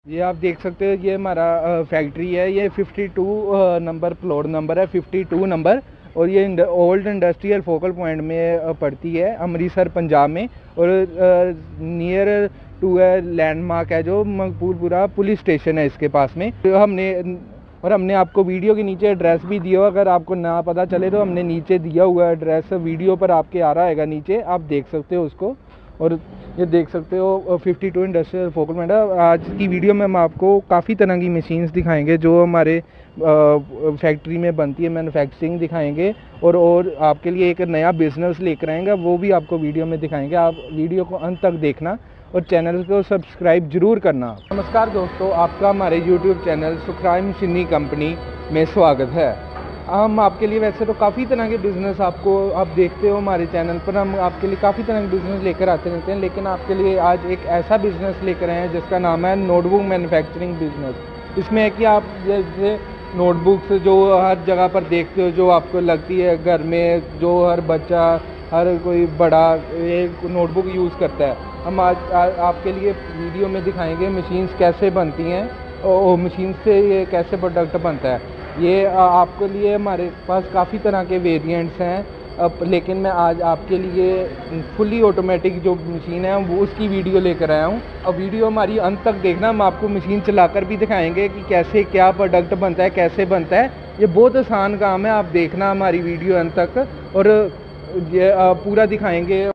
ये आप देख सकते हो, ये हमारा फैक्ट्री है। ये 52 नंबर प्लॉट नंबर है, 52 नंबर। और ये ओल्ड इंडस्ट्रियल फोकल पॉइंट में पड़ती है, अमृतसर पंजाब में। और नियर टू लैंडमार्क है जो मकबूलपुरा पुलिस स्टेशन है, इसके पास में। तो हमने आपको वीडियो के नीचे एड्रेस भी दिया हो, अगर आपको ना पता चले तो हमने नीचे दिया हुआ एड्रेस वीडियो पर आपके आ रहा है नीचे, आप देख सकते हो उसको। और ये देख सकते हो 52 इंडस्ट्रियल फोकल पॉइंट है। आज की वीडियो में हम आपको काफ़ी तरह की मशीन्स दिखाएंगे जो हमारे फैक्ट्री में बनती है, मैन्युफैक्चरिंग दिखाएंगे। और आपके लिए एक नया बिजनेस लेकर आएंगे, वो भी आपको वीडियो में दिखाएंगे। आप वीडियो को अंत तक देखना और चैनल को सब्सक्राइब जरूर करना। नमस्कार दोस्तों, आपका हमारे YouTube channel Sukhrai machinery company में स्वागत है। हम आपके लिए वैसे तो काफ़ी तरह के बिज़नेस आप देखते हो हमारे चैनल पर, हम आपके लिए काफ़ी तरह के बिज़नेस लेकर आते रहते हैं। लेकिन आपके लिए आज एक ऐसा बिज़नेस लेकर आए हैं जिसका नाम है नोटबुक मैन्युफैक्चरिंग बिज़नेस। इसमें है कि आप जैसे नोटबुक्स जो हर जगह पर देखते हो, जो आपको लगती है घर में, जो हर बच्चा, हर कोई बड़ा एक नोटबुक यूज़ करता है, हम आज आपके लिए वीडियो में दिखाएंगे मशीन्स कैसे बनती हैं और मशीन से ये कैसे प्रोडक्ट बनता है। ये आपके लिए हमारे पास काफ़ी तरह के वेरिएंट्स हैं, लेकिन मैं आज आपके लिए फुली ऑटोमेटिक जो मशीन है वो उसकी वीडियो लेकर आया हूँ। अब वीडियो हमारी अंत तक देखना, हम आपको मशीन चलाकर भी दिखाएंगे कि कैसे क्या प्रोडक्ट बनता है, कैसे बनता है। ये बहुत आसान काम है, आप देखना हमारी वीडियो अंत तक और ये पूरा दिखाएंगे।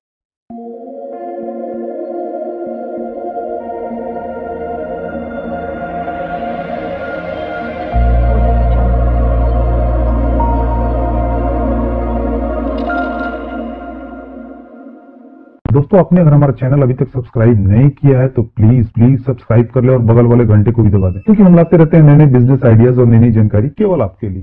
दोस्तों, आपने अगर हमारा चैनल अभी तक सब्सक्राइब नहीं किया है तो प्लीज सब्सक्राइब कर ले और बगल वाले घंटे को भी दबा दें, क्योंकि हम लाते रहते हैं नए नए बिजनेस आइडियाज और नई नई जानकारी केवल आपके लिए।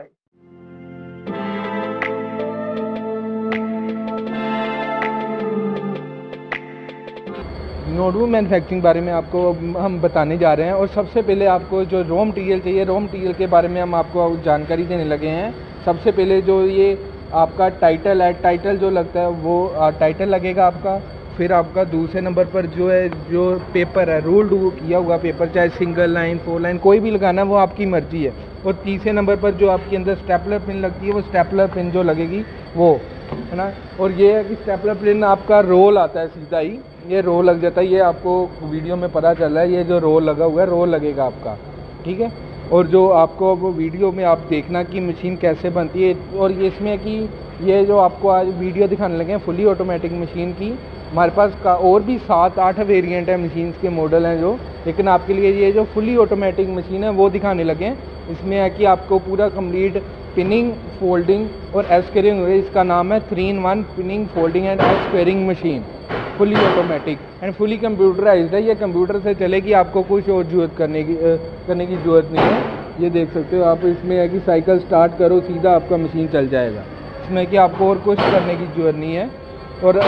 नोटबुक मैन्युफैक्चरिंग बारे में आपको हम बताने जा रहे हैं। और सबसे पहले आपको जो रॉ मटेरियल चाहिए, रॉ मटेरियल के बारे में हम आपको जानकारी देने लगे हैं। सबसे पहले जो ये आपका टाइटल है, टाइटल जो लगता है वो टाइटल लगेगा आपका। फिर आपका दूसरे नंबर पर जो है, जो पेपर है, रूल्ड किया हुआ पेपर, चाहे सिंगल लाइन 4 लाइन कोई भी लगाना वो आपकी मर्जी है। और तीसरे नंबर पर जो आपके अंदर स्टेपलर पिन लगती है, वो स्टेपलर पिन जो लगेगी वो है ना। और ये है कि स्टेपलर पिन आपका रोल आता है, सीधा ही ये रोल लग जाता है। ये आपको वीडियो में पता चल रहा है, ये जो रोल लगा हुआ है रोल लगेगा आपका, ठीक है। और जो आपको वो वीडियो में आप देखना कि मशीन कैसे बनती है। और ये इसमें कि ये जो आपको आज वीडियो दिखाने लगे हैं फुली ऑटोमेटिक मशीन की, हमारे पास और भी 7-8 वेरिएंट है, मशीन्स के मॉडल हैं जो, लेकिन आपके लिए ये जो फुली ऑटोमेटिक मशीन है वो दिखाने लगे हैं। इसमें है कि आपको पूरा कंप्लीट पिनिंग, फोल्डिंग और एस्क्वेयरिंग है। इसका नाम है 3-in-1 pinning, folding and squaring machine, fully automatic and fully computerized है। ये कंप्यूटर से चलेगी, आपको कुछ और जरूरत करने की ज़रूरत नहीं है। ये देख सकते हो आप, इसमें है कि साइकिल स्टार्ट करो सीधा आपका मशीन चल जाएगा। इसमें कि आपको और कुछ करने की ज़रूरत नहीं है। और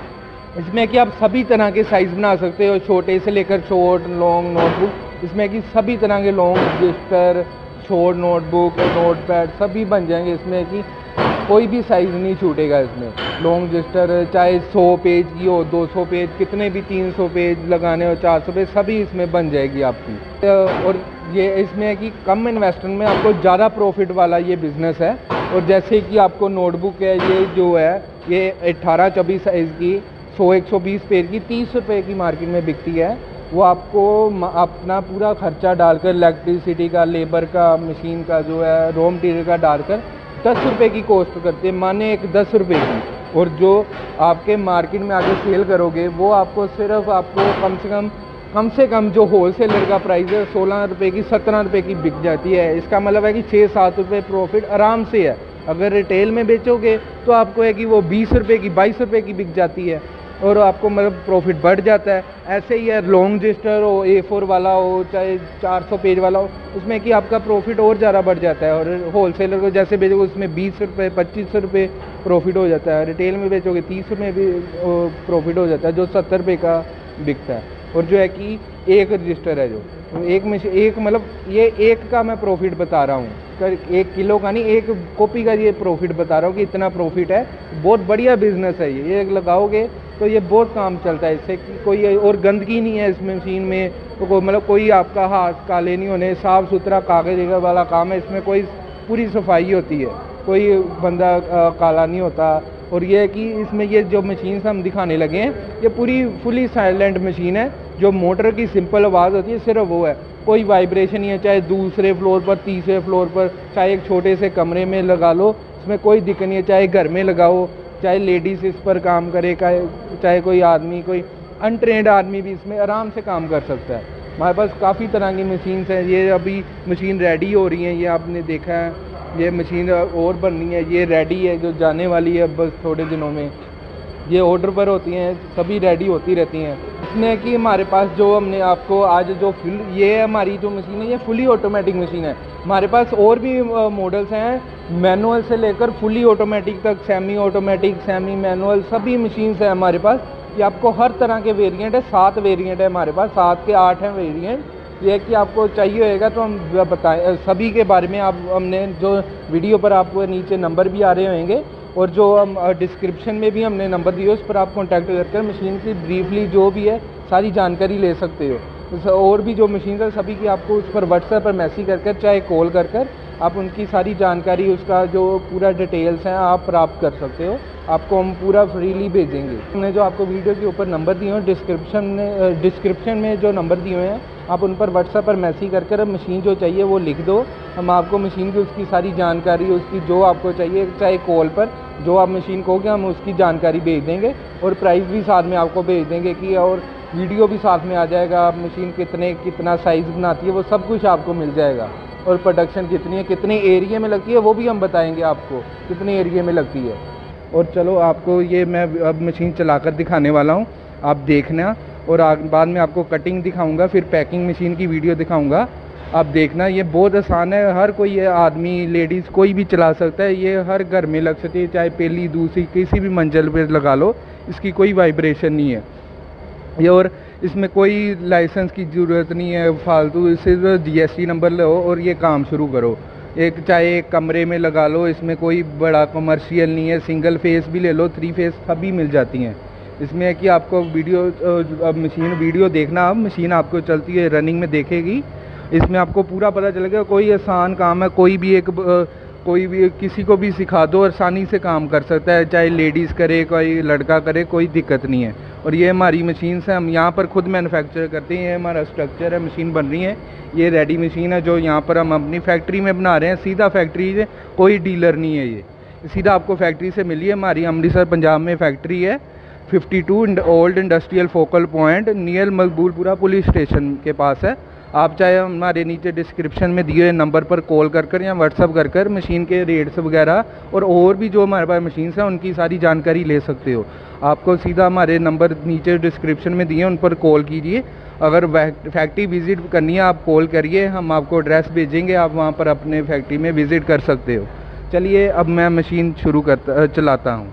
इसमें कि आप सभी तरह के साइज़ बना सकते हो, छोटे से लेकर शॉर्ट लॉन्ग नोटबुक। इसमें कि सभी तरह के long register, short notebook, notepad सभी बन जाएंगे। इसमें कि कोई भी साइज़ नहीं छूटेगा इसमें। लॉन्ग रजिस्टर चाहे 100 पेज की हो, 200 पेज, कितने भी 300 पेज लगाने हो, 400 पेज, सभी इसमें बन जाएगी आपकी। और ये इसमें है कि कम इन्वेस्टमेंट में आपको ज़्यादा प्रॉफिट वाला ये बिज़नेस है। और जैसे कि आपको नोटबुक है, ये जो है ये 18-24 साइज़ की 100-120 पेज की 30 रुपये की मार्केट में बिकती है। वो आपको अपना पूरा खर्चा डालकर, इलेक्ट्रिसिटी का, लेबर का, मशीन का जो है, रॉ मटेरियल का डालकर 10 रुपये की कॉस्ट करते हैं, माने एक 10 रुपये की। और जो आपके मार्केट में आगे सेल करोगे वो आपको सिर्फ आपको कम से कम जो होलसेलर का प्राइस है 16 रुपये की, 17 रुपये की बिक जाती है। इसका मतलब है कि 6-7 रुपये प्रॉफिट आराम से है। अगर रिटेल में बेचोगे तो आपको है कि वो 20 रुपये की, 22 रुपये की बिक जाती है और आपको मतलब प्रॉफिट बढ़ जाता है। ऐसे ही है, लॉन्ग रजिस्टर हो, A4 वाला हो, चाहे 400 पेज वाला हो, उसमें कि आपका प्रॉफिट और ज़्यादा बढ़ जाता है। और होलसेलर को जैसे बेचोगे उसमें 20 रुपये, 25 रुपये प्रॉफिट हो जाता है। रिटेल में बेचोगे 30 रुपये भी प्रॉफिट हो जाता है, जो 70 रुपये का बिकता है। और जो है कि एक रजिस्टर है, जो एक मतलब ये एक का मैं प्रॉफिट बता रहा हूँ, 1 किलो का नहीं, एक कॉपी का ये प्रॉफिट बता रहा हूँ कि इतना प्रॉफिट है। बहुत बढ़िया बिजनेस है ये लगाओगे तो ये बहुत काम चलता है इससे कि कोई और गंदगी नहीं है इस मशीन में, तो मतलब कोई आपका हाथ काले नहीं होने, साफ़ सुथरा कागज वाला काम है इसमें, कोई पूरी सफाई होती है, कोई बंदा काला नहीं होता। और ये है कि इसमें ये जो मशीन हम दिखाने लगे हैं ये पूरी फुली साइलेंट मशीन है, जो मोटर की सिंपल आवाज़ होती है सिर्फ वो है, कोई वाइब्रेशन नहीं है, चाहे दूसरे फ्लोर पर, तीसरे फ्लोर पर, चाहे एक छोटे से कमरे में लगा लो, इसमें कोई दिक्कत नहीं है, चाहे घर में लगाओ, चाहे लेडीज़ इस पर काम करे, चाहे कोई आदमी, कोई अनट्रेंड आदमी भी इसमें आराम से काम कर सकता है। हमारे पास काफ़ी तरह की मशीन्स हैं, ये अभी मशीन रेडी हो रही हैं, ये आपने देखा है, ये मशीन और बननी है, ये रेडी है जो जाने वाली है बस थोड़े दिनों में, ये ऑर्डर पर होती हैं, सभी रेडी होती रहती हैं। इसमें कि हमारे पास जो हमने आपको आज जो ये हमारी जो मशीन है ये फुली ऑटोमेटिक मशीन है। हमारे पास और भी मॉडल्स हैं मैनुअल से लेकर फुली ऑटोमेटिक तक, सेमी ऑटोमेटिक, सेमी मैनुअल, सभी मशीन्स हैं हमारे पास। ये आपको हर तरह के वेरिएंट है, 7 वेरिएंट है हमारे पास, 7 के 8 हैं वेरिएंट। ये है कि आपको चाहिए होएगा तो हम बताएं सभी के बारे में। आप हमने जो वीडियो पर आपको नीचे नंबर भी आ रहे होंगे और जो हम डिस्क्रिप्शन में भी हमने नंबर दिए उस पर आप कॉन्टैक्ट करके मशीन की ब्रीफली जो भी है सारी जानकारी ले सकते हो। और भी जो मशीन है सभी की आपको उस पर व्हाट्सएप पर मैसेज करके चाहे कॉल कर आप उनकी सारी जानकारी, उसका जो पूरा डिटेल्स हैं आप प्राप्त कर सकते हो, आपको हम पूरा फ्रीली भेजेंगे। हमने जो आपको वीडियो के ऊपर नंबर दिए हैं डिस्क्रिप्शन में जो नंबर दिए हुए हैं आप उन पर व्हाट्सएप पर मैसेज कर मशीन जो चाहिए वो लिख दो, हम आपको मशीन की उसकी सारी जानकारी, उसकी जो आपको चाहिए, चाहे कॉल पर जो आप मशीन कहोगे हम उसकी जानकारी भेज देंगे और प्राइस भी साथ में आपको भेज देंगे कि, और वीडियो भी साथ में आ जाएगा, आप मशीन कितना साइज़ बनाती है वो सब कुछ आपको मिल जाएगा, और प्रोडक्शन कितनी है, कितने एरिया में लगती है वो भी हम बताएंगे आपको कितने एरिया में लगती है। और चलो आपको ये मैं अब मशीन चलाकर दिखाने वाला हूँ, आप देखना, और बाद में आपको कटिंग दिखाऊंगा, फिर पैकिंग मशीन की वीडियो दिखाऊंगा, आप देखना। ये बहुत आसान है, हर कोई ये आदमी, लेडीज़ कोई भी चला सकता है, ये हर घर में लग सकती है, चाहे पहली दूसरी किसी भी मंजिल पर लगा लो, इसकी कोई वाइब्रेशन नहीं है ये, और इसमें कोई लाइसेंस की ज़रूरत नहीं है फालतू, सिर्फ GST नंबर लो और ये काम शुरू करो। चाहे एक कमरे में लगा लो, इसमें कोई बड़ा कमर्शियल नहीं है, सिंगल फेस भी ले लो, 3 फेस सभी मिल जाती हैं। इसमें है कि आपको वीडियो देखना, अब मशीन आपको चलती है रनिंग में देखेगी, इसमें आपको पूरा पता चलेगा। कोई आसान काम है, कोई भी किसी को भी सिखा दो आसानी से काम कर सकता है, चाहे लेडीज़ करे, कोई लड़का करे, कोई दिक्कत नहीं है। और ये हमारी मशीन से हम यहाँ पर खुद मैन्युफैक्चर करते हैं, ये हमारा स्ट्रक्चर है, मशीन बन रही है, ये रेडी मशीन है जो यहाँ पर हम अपनी फैक्ट्री में बना रहे हैं, सीधा फैक्ट्री से, कोई डीलर नहीं है, ये सीधा आपको फैक्ट्री से मिली है। हमारी अमृतसर पंजाब में फैक्ट्री है, 52 old industrial focal point near Maqboolpura police station के पास है। आप चाहे हमारे नीचे डिस्क्रिप्शन में दिए नंबर पर कॉल कर या व्हाट्सअप कर मशीन के रेट्स वगैरह और भी जो हमारे पास मशीन्स हैं उनकी सारी जानकारी ले सकते हो। आपको सीधा हमारे नंबर नीचे डिस्क्रिप्शन में दिए उन पर कॉल कीजिए। अगर फैक्ट्री विज़िट करनी है आप कॉल करिए, हम आपको एड्रेस भेजेंगे, आप वहाँ पर अपने फैक्ट्री में विज़िट कर सकते हो। चलिए अब मैं मशीन चलाता हूँ।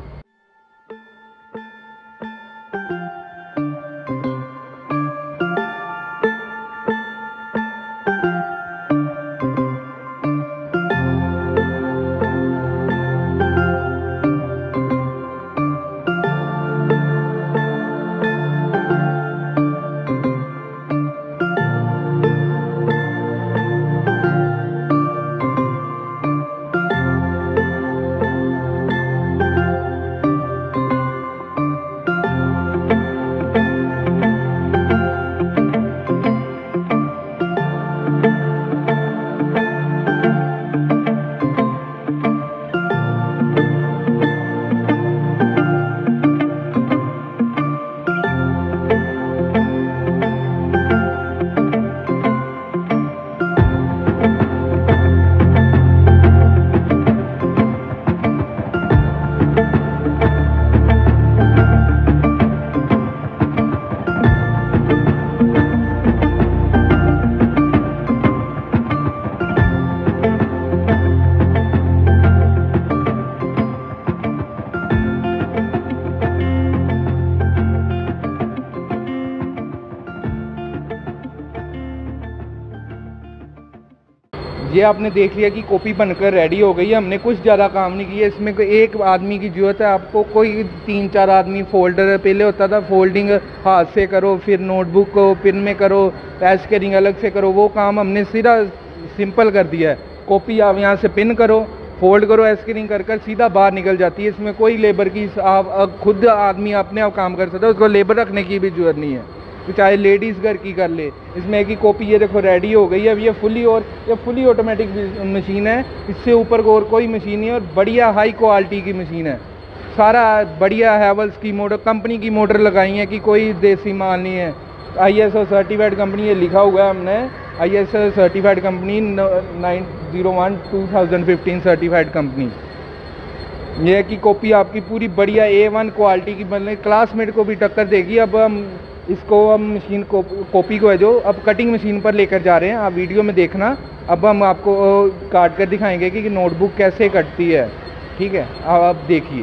ये आपने देख लिया कि कॉपी बनकर रेडी हो गई है। हमने कुछ ज़्यादा काम नहीं किया इसमें। एक आदमी की ज़रूरत है आपको, कोई 3-4 आदमी फोल्डर पहले होता था, फोल्डिंग हाथ से करो, फिर नोटबुक को पिन में करो, एस्केरिंग अलग से करो, वो काम हमने सीधा सिंपल कर दिया है। कॉपी आप यहाँ से पिन करो, फोल्ड करो, एस्केरिंग कर सीधा बाहर निकल जाती है। इसमें कोई लेबर की, आप खुद आदमी अपने आप काम कर सकता है, उसको लेबर रखने की भी जरूरत नहीं है, चाहे लेडीज़ घर की कर ले। इसमें एक ही कॉपी ये देखो रेडी हो गई है। अब ये फुली ऑटोमेटिक मशीन है, इससे ऊपर को और कोई मशीन नहीं है, और बढ़िया हाई क्वालिटी की मशीन है। सारा बढ़िया हैवेल्स की मोटर, कंपनी की मोटर लगाई है कि कोई देसी माल नहीं है। ISO सर्टिफाइड कंपनी, ये लिखा हुआ है हमने, ISO certified company 901/2015 certified company. ये है कि कॉपी आपकी पूरी बढ़िया A1 क्वालिटी की, मतलब क्लासमेट को भी टक्कर देगी। अब हम इसको, हम मशीन को, कॉपी को है जो, अब कटिंग मशीन पर लेकर जा रहे हैं, आप वीडियो में देखना। अब हम आपको काट कर दिखाएंगे कि नोटबुक कैसे कटती है, ठीक है, अब आप देखिए।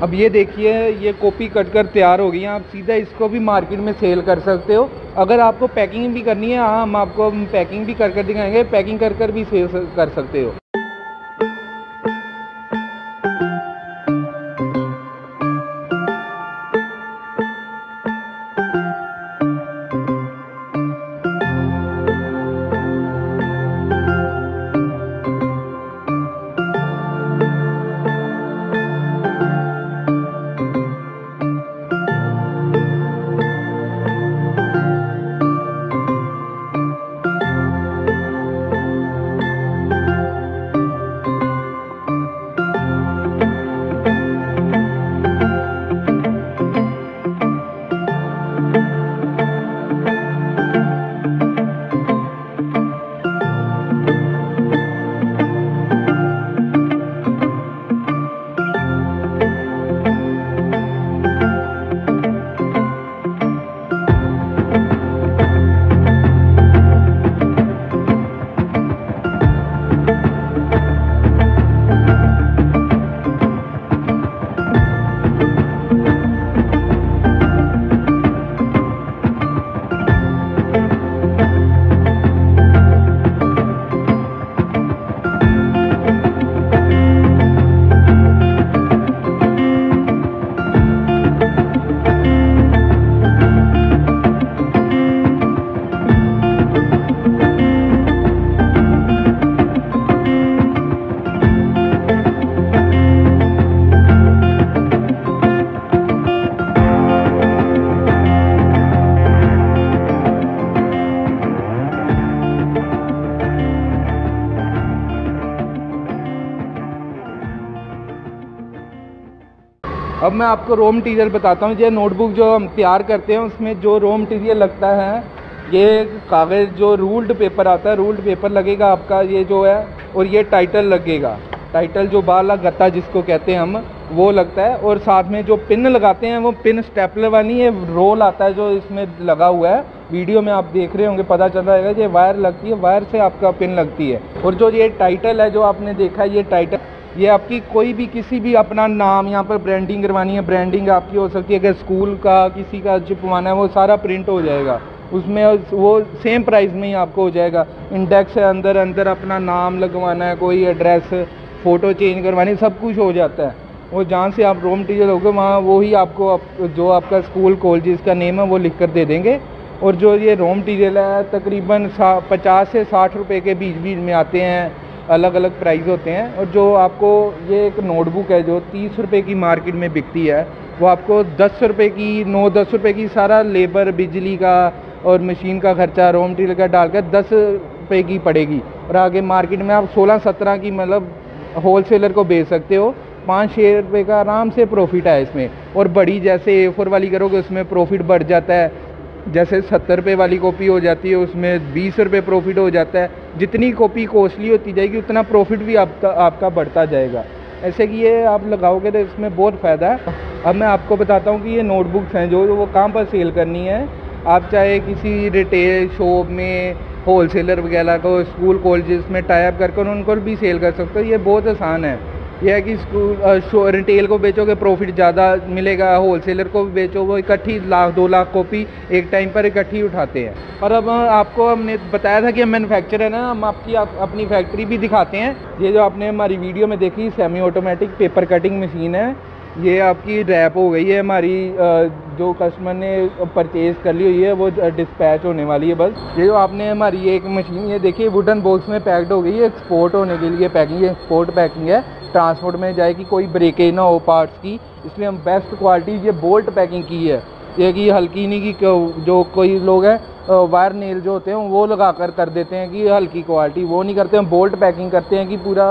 अब ये देखिए, ये कॉपी कट कर तैयार हो गई है। आप सीधा इसको भी मार्केट में सेल कर सकते हो। अगर आपको पैकिंग भी करनी है, हाँ, हम आपको पैकिंग भी कर दिखाएंगे, पैकिंग कर भी सेल कर सकते हो। अब मैं आपको रॉ मटेरियल बताता हूँ। ये नोटबुक जो हम तैयार करते हैं उसमें जो रॉ मटेरियल लगता है, ये कागज़ जो रूल्ड पेपर आता है, रूल्ड पेपर लगेगा आपका, ये जो है, और ये टाइटल लगेगा। टाइटल जो बाला गत्ता जिसको कहते हैं हम, वो लगता है। और साथ में जो पिन लगाते हैं वो पिन स्टेपलर वाली है, रोल आता है जो इसमें लगा हुआ है। वीडियो में आप देख रहे होंगे, पता चल जाएगा। ये वायर लगती है, वायर से आपका पिन लगती है। और जो ये टाइटल है जो आपने देखा, ये टाइटल, ये आपकी कोई भी किसी भी अपना नाम यहाँ पर ब्रांडिंग करवानी है, ब्रांडिंग आपकी हो सकती है। अगर स्कूल का किसी का चिपवाना है, वो सारा प्रिंट हो जाएगा उसमें, वो सेम प्राइस में ही आपको हो जाएगा। इंडेक्स है, अंदर अंदर अपना नाम लगवाना है, कोई एड्रेस, फ़ोटो चेंज करवानी, सब कुछ हो जाता है। वो जहाँ से आप रॉ मटेरियल होगा वहाँ वो ही आपको जो आपका स्कूल कॉलेज का नेम है वो लिख कर दे देंगे। और जो ये रॉ मटेरियल है तकरीबन 50 से 60 रुपये के बीच बीच में आते हैं, अलग अलग प्राइस होते हैं। और जो आपको ये एक नोटबुक है जो 30 रुपये की मार्केट में बिकती है, वो आपको 10 रुपये की, 9-10 रुपये की सारा लेबर, बिजली का और मशीन का खर्चा, रॉ मटेरियल का डालकर 10 रुपये की पड़ेगी। और आगे मार्केट में आप 16-17 की मतलब होलसेलर को बेच सकते हो। 5-6 रुपये का आराम से प्रॉफिट है इसमें। और बड़ी जैसे A4 वाली करोगे उसमें प्रॉफिट बढ़ जाता है। जैसे 70 रुपये वाली कॉपी हो जाती है, उसमें 20 रुपये प्रॉफिट हो जाता है। जितनी कॉपी कॉस्टली होती जाएगी उतना प्रॉफिट भी आपका बढ़ता जाएगा। ऐसे कि ये आप लगाओगे तो इसमें बहुत फ़ायदा है। अब मैं आपको बताता हूँ कि ये नोटबुक्स हैं जो वो कहाँ पर सेल करनी है। आप चाहे किसी रिटेल शॉप में, होलसेलर वगैरह को, स्कूल कॉलेजेस में टाई अप करके उनको भी सेल कर सकते हो। ये बहुत आसान है। यह है कि स्कूल रिटेल को बेचोगे प्रॉफिट ज़्यादा मिलेगा, होलसेलर को बेचो वो इकट्ठी 1-2 लाख कॉपी एक टाइम पर इकट्ठी उठाते हैं। और अब आपको हमने बताया था कि हम मैन्युफैक्चरर है ना, हम अपनी फैक्ट्री भी दिखाते हैं। ये जो आपने हमारी वीडियो में देखी semi automatic paper cutting machine है, ये आपकी रैप हो गई है हमारी। जो कस्टमर ने परचेज़ कर ली हुई है वो डिस्पैच होने वाली है बस। ये जो आपने हमारी एक मशीन, ये देखिए वुडन बॉक्स में पैक्ड हो गई है, एक्सपोर्ट होने के लिए पैकिंग, एक्सपोर्ट पैकिंग है, ट्रांसपोर्ट में जाएगी, कोई ब्रेकेज ना हो पार्ट्स की, इसलिए हम बेस्ट क्वालिटी ये बोल्ट पैकिंग की है। ये कि हल्की नहीं कि जो कोई लोग हैं वायर नेल जो होते हैं वो लगा कर देते हैं कि हल्की क्वालिटी, वो नहीं करते। हम बोल्ट पैकिंग करते हैं कि पूरा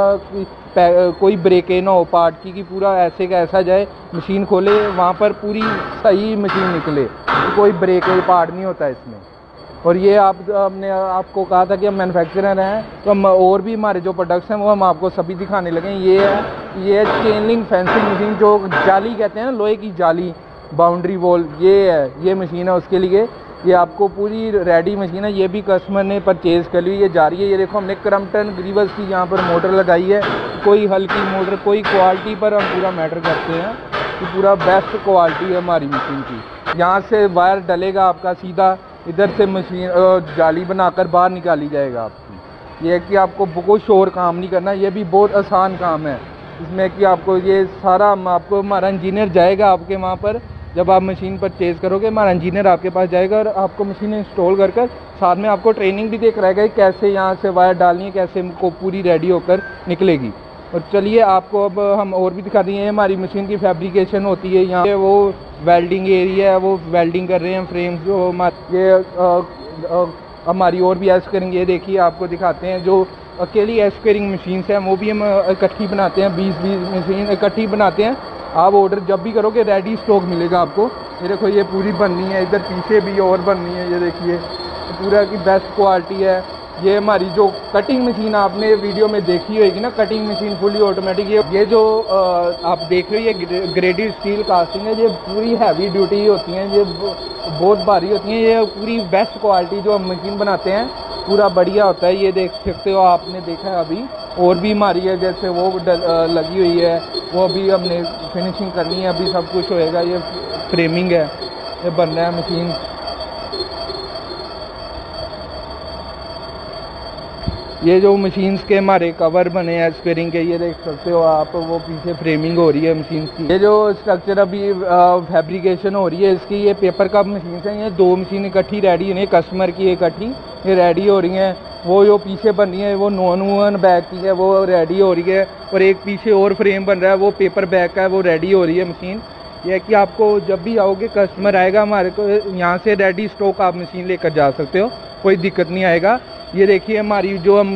कोई ब्रेकेज ना हो पार्ट की, कि पूरा ऐसे का ऐसा जाए, मशीन खोले वहाँ पर पूरी सही मशीन निकले, कोई ब्रेकेज पार्ट नहीं होता इसमें। और ये हमने आपको कहा था कि हम मैन्युफैक्चरर हैं, तो हम और भी हमारे जो प्रोडक्ट्स हैं वो हम आपको सभी दिखाने लगे। ये चेन लिंक फेंसिंग मशीन, जो जाली कहते हैं ना, लोहे की जाली, बाउंड्री वॉल, ये मशीन है उसके लिए। ये आपको पूरी रेडी मशीन है, ये भी कस्टमर ने परचेज़ कर ली, ये जा रही है। ये देखो हमने क्रम्पटन ग्रीवस की यहाँ पर मोटर लगाई है, कोई हल्की मोटर, कोई क्वालिटी पर हम पूरा मैटर करते हैं। कि पूरा बेस्ट क्वालिटी है हमारी मशीन की। यहाँ से वायर डलेगा आपका सीधा, इधर से मशीन जाली बनाकर बाहर निकाली जाएगा आपकी। ये है कि आपको बहुत शोर काम नहीं करना, ये भी बहुत आसान काम है इसमें कि आपको ये सारा आपको हमारा इंजीनियर जाएगा आपके वहाँ पर। जब आप मशीन परचेज़ करोगे हमारा इंजीनियर आपके पास जाएगा और आपको मशीन इंस्टॉल कर साथ में आपको ट्रेनिंग भी देख रहेगा कैसे यहाँ से वायर डालनी है, कैसे को पूरी रेडी होकर निकलेगी। और चलिए आपको अब हम और भी दिखा दिए हैं हमारी मशीन की फैब्रिकेशन होती है। यहाँ वो वेल्डिंग एरिया है, वो वेल्डिंग कर रहे हैं फ्रेम्स जो ये हमारी और भी एस्क्वेयरिंग, ये देखिए आपको दिखाते हैं जो अकेली एस्क्वेयरिंग मशीन्स हैं वो भी हम इकट्ठी बनाते हैं, 20 मशीन इकट्ठी बनाते हैं। आप ऑर्डर जब भी करोगे रेडी स्टॉक मिलेगा आपको। ये देखो ये पूरी बननी है, इधर पीछे भी और बननी है, ये देखिए पूरा की बेस्ट क्वालिटी है। ये हमारी जो कटिंग मशीन आपने वीडियो में देखी होगी ना, कटिंग मशीन फुली ऑटोमेटिक, ये जो आप देख रहे हो ये ग्रेडेड स्टील कास्टिंग है। ये पूरी हैवी ड्यूटी होती हैं, ये बहुत भारी होती हैं। ये पूरी बेस्ट क्वालिटी जो हम मशीन बनाते हैं पूरा बढ़िया होता है। ये देख सकते हो, आपने देखा है अभी और भी हमारी है जैसे वो लगी हुई है, वो अभी हमने फिनिशिंग करनी है, अभी सब कुछ होएगा। ये फ्रेमिंग है, ये बन रहा है मशीन। ये जो मशीन्स के हमारे कवर बने हैं स्क्वेयरिंग के, ये देख सकते हो आप, वो पीछे फ्रेमिंग हो रही है मशीन्स की। ये जो स्ट्रक्चर अभी फैब्रिकेशन हो रही है इसकी, ये पेपर कप मशीन्स हैं। ये 2 मशीन इकट्ठी रेडी है, कस्टमर की इकट्ठी ये रेडी हो रही हैं। वो जो पीछे बन रही है वो नॉन वूवन बैग की है, वो रेडी हो रही है। और एक पीछे और फ्रेम बन रहा है, वो पेपर बैग का है, वो रेडी हो रही है मशीन। यह है कि आपको जब भी आओगे कस्टमर आएगा हमारे को, यहाँ से रेडी स्टॉक आप मशीन लेकर जा सकते हो, कोई दिक्कत नहीं आएगा। ये देखिए हमारी जो हम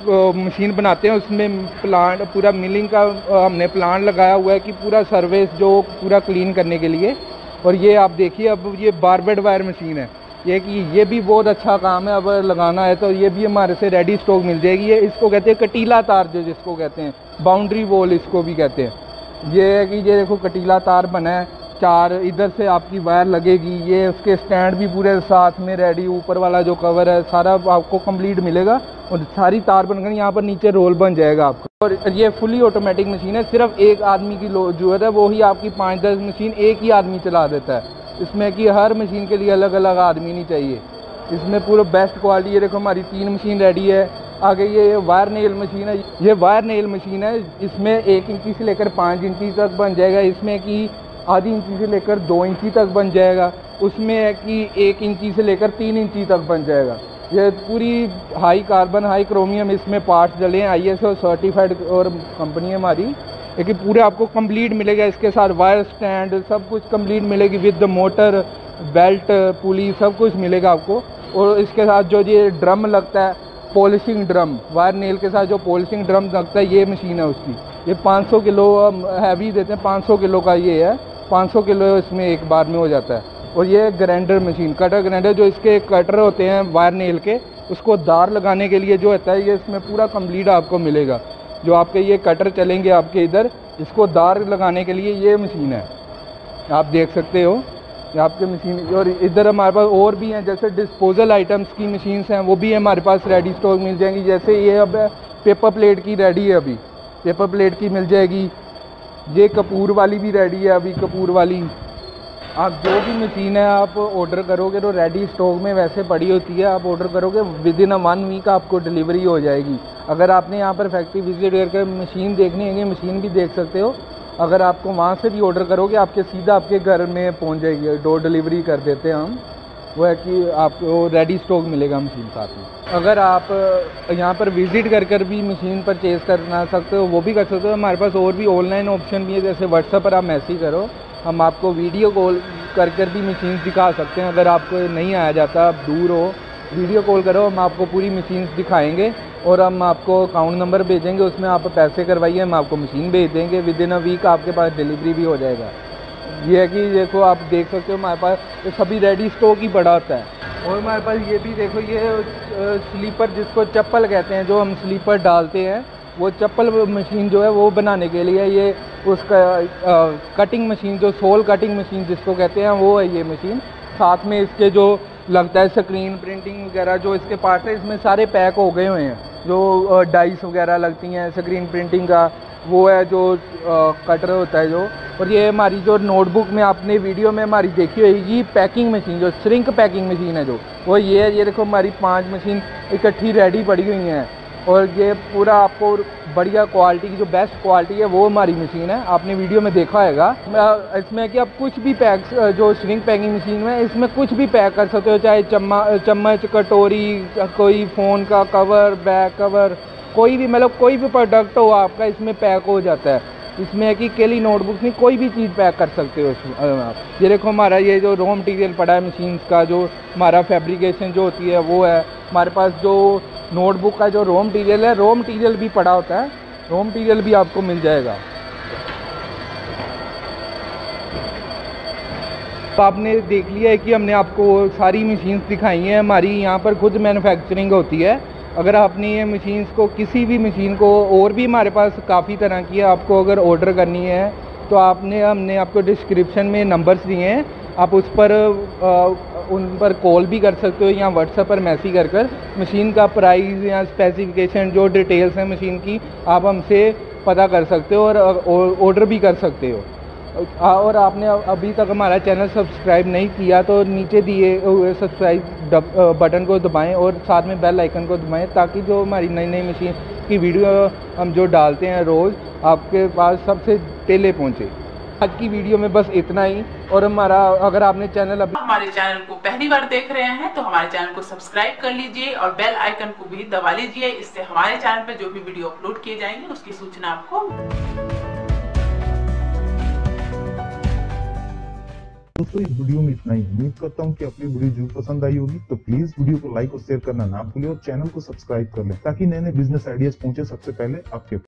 मशीन बनाते हैं उसमें प्लांट पूरा मिलिंग का हमने प्लांट लगाया हुआ है कि पूरा सर्विस जो पूरा क्लीन करने के लिए। और ये आप देखिए अब ये बारबेड वायर मशीन है, ये कि ये भी बहुत अच्छा काम है। अब लगाना है तो ये भी हमारे से रेडी स्टॉक मिल जाएगी। ये इसको कहते हैं कटीला तार, जो जिसको कहते हैं बाउंड्री वॉल इसको भी कहते हैं। ये है कि ये देखो कटीला तार बना है, 4 इधर से आपकी वायर लगेगी। ये उसके स्टैंड भी पूरे साथ में रेडी, ऊपर वाला जो कवर है सारा आपको कंप्लीट मिलेगा और सारी तार बनकर यहाँ पर नीचे रोल बन जाएगा आपको। और ये फुली ऑटोमेटिक मशीन है, सिर्फ एक आदमी की जरूरत है, वो ही आपकी 5-10 मशीन एक ही आदमी चला देता है। इसमें कि हर मशीन के लिए अलग अलग आदमी नहीं चाहिए। इसमें पूरा बेस्ट क्वालिटी। ये देखो हमारी 3 मशीन रेडी है। आगे ये वायर नेल मशीन है, ये वायर नेल मशीन है, इसमें 1 इंची से लेकर 5 इंची तक बन जाएगा। इसमें कि आधी इंची से लेकर 2 इंची तक बन जाएगा। उसमें है कि 1 इंची से लेकर 3 इंची तक बन जाएगा। ये पूरी हाई कार्बन हाई क्रोमियम इसमें पार्ट्स डले हैं, ISO सर्टिफाइड और कंपनी है हमारी। लेकिन पूरे आपको कंप्लीट मिलेगा, इसके साथ वायर स्टैंड सब कुछ कंप्लीट मिलेगी with the motor, belt, pulley सब कुछ मिलेगा आपको। और इसके साथ जो ये ड्रम लगता है, पॉलिशिंग ड्रम, वायर नेल के साथ जो पॉलिशिंग ड्रम लगता है, ये मशीन है उसकी। ये 500 किलो हैवी देते हैं, 500 किलो का ये है, 500 किलो इसमें एक बार में हो जाता है। और ये ग्राइंडर मशीन, कटर ग्राइंडर, जो इसके कटर होते हैं वायर नेल के, उसको दार लगाने के लिए जो होता है, ये इसमें पूरा कंप्लीट आपको मिलेगा। जो आपके ये कटर चलेंगे आपके इधर, इसको दार लगाने के लिए ये मशीन है, आप देख सकते हो ये आपके मशीन। और इधर हमारे पास और भी हैं, जैसे डिस्पोजल आइटम्स की मशीन्स हैं, वो भी हमारे पास रेडी स्टॉक मिल जाएंगी। जैसे ये अब पेपर प्लेट की रेडी है, अभी पेपर प्लेट की मिल जाएगी। ये कपूर वाली भी रेडी है, अभी कपूर वाली। आप जो भी मशीन है आप ऑर्डर करोगे तो रेडी स्टॉक में वैसे पड़ी होती है, आप ऑर्डर करोगे विदिन 1 वीक आपको डिलीवरी हो जाएगी। अगर आपने यहाँ पर फैक्ट्री विजिट करके मशीन देखनी है, मशीन भी देख सकते हो। अगर आपको वहाँ से भी ऑर्डर करोगे आपके सीधा आपके घर में पहुँच जाएगी, डोर डिलीवरी कर देते हैं हम। वो है कि आपको रेडी स्टॉक मिलेगा मशीन साथ में। अगर आप यहाँ पर विज़िट कर भी मशीन परचेज़ करना सकते हो, वो भी कर सकते हो। हमारे पास और भी ऑनलाइन ऑप्शन भी है, जैसे व्हाट्सएप पर आप मैसेज करो, हम आपको वीडियो कॉल कर भी मशीन दिखा सकते हैं। अगर आपको नहीं आया जाता, आप दूर हो, वीडियो कॉल करो, हम आपको पूरी मशीन दिखाएंगे और हम आपको अकाउंट नंबर भेजेंगे, उसमें आप पैसे करवाइए, हम आपको मशीन भेज देंगे। विदिन अ वीक आपके पास डिलीवरी भी हो जाएगा। ये है कि देखो आप देख सकते हो हमारे पास तो सभी रेडी स्टॉक ही पड़ा होता है। और हमारे पास ये भी देखो, ये स्लीपर जिसको चप्पल कहते हैं, जो हम स्लीपर डालते हैं, वो चप्पल मशीन जो है वो बनाने के लिए ये उसका कटिंग मशीन, जो सोल कटिंग मशीन जिसको कहते हैं, वो है ये मशीन। साथ में इसके जो लगता है स्क्रीन प्रिंटिंग वगैरह, जो इसके पार्ट है इसमें सारे पैक हो गए हुए हैं। जो डाइस वगैरह लगती हैं स्क्रीन प्रिंटिंग का, वो है जो कटर होता है जो। और ये हमारी जो नोटबुक में आपने वीडियो में हमारी देखी होगी पैकिंग मशीन, जो श्रिंक पैकिंग मशीन है जो, वो ये है। ये देखो हमारी 5 मशीन इकट्ठी रेडी पड़ी हुई हैं और ये पूरा आपको बढ़िया क्वालिटी की, जो बेस्ट क्वालिटी है वो हमारी मशीन है। आपने वीडियो में देखा होगा। इसमें कि आप कुछ भी पैक, जो श्रिंक पैकिंग मशीन में, इसमें कुछ भी पैक कर सकते हो, चाहे चम्मच, कटोरी, कोई फ़ोन का कवर, बैक कवर, कोई भी मतलब कोई भी प्रोडक्ट हो आपका इसमें पैक हो जाता है। इसमें है कि केली नोटबुक नहीं, कोई भी चीज़ पैक कर सकते हो इसमें आप। ये देखो हमारा ये जो रॉ मटेरियल पड़ा है मशीन का, जो हमारा फैब्रिकेशन जो होती है वो है। हमारे पास जो नोटबुक का जो रॉ मटेरियल है, रॉ मटेरियल भी पड़ा होता है, रॉ मटेरियल भी आपको मिल जाएगा। तो आपने देख लिया है कि हमने आपको सारी मशीन्स दिखाई हैं। हमारी यहाँ पर खुद मैन्युफैक्चरिंग होती है। अगर आपने ये मशीन्स को, किसी भी मशीन को, और भी हमारे पास काफ़ी तरह की है, आपको अगर ऑर्डर करनी है तो हमने आपको डिस्क्रिप्शन में नंबर्स दिए हैं, आप उस पर उन पर कॉल भी कर सकते हो या व्हाट्सएप पर मैसेज कर मशीन का प्राइस या स्पेसिफिकेशन, जो डिटेल्स हैं मशीन की, आप हमसे पता कर सकते हो और ऑर्डर भी कर सकते हो। और आपने अभी तक हमारा चैनल सब्सक्राइब नहीं किया तो नीचे दिए हुए सब्सक्राइब बटन को दबाएं और साथ में बेल आइकन को दबाएं, ताकि जो हमारी नई नई मशीन की वीडियो हम जो डालते हैं रोज़, आपके पास सबसे पहले पहुंचे। आज की वीडियो में बस इतना ही। और हमारा, अगर आपने हमारे चैनल को पहली बार देख रहे हैं तो हमारे चैनल को सब्सक्राइब कर लीजिए और बेल आइकन को भी दबा लीजिए। इससे हमारे चैनल पे जो भी वीडियो अपलोड किए जाएंगे उसकी सूचना आपको। दोस्तों इस वीडियो में इतना ही। उम्मीद करता हूँ कि अपनी वीडियो जरूर पसंद आई होगी। तो प्लीज वीडियो को लाइक और शेयर करना ना भूलें और चैनल को सब्सक्राइब कर लें, ताकि नए नए बिजनेस आइडियाज पहुंचे सबसे पहले आपके